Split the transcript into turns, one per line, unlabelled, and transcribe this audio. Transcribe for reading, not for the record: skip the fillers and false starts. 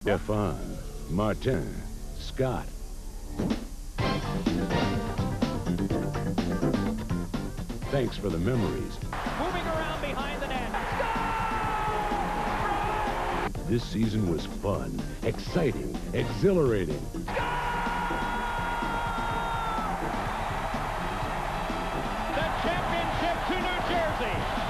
Stephane, Martin, Scott. Thanks for the memories.
Moving around behind the net.
This season was fun, exciting, exhilarating.
The championship to New Jersey.